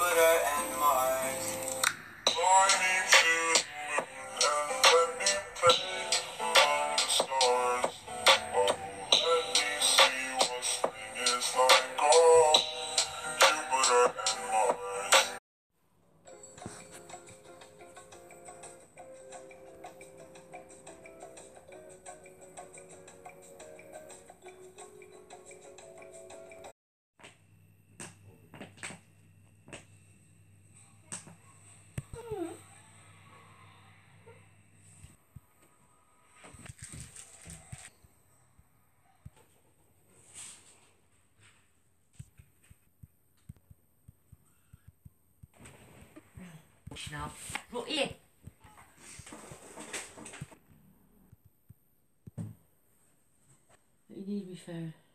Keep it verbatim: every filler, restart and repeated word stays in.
Jupiter and Mars. Fly me to the moon and let me play among the stars. Oh, let me see what spring is like on Jupiter and Mars. Now, look here. You need to be fair.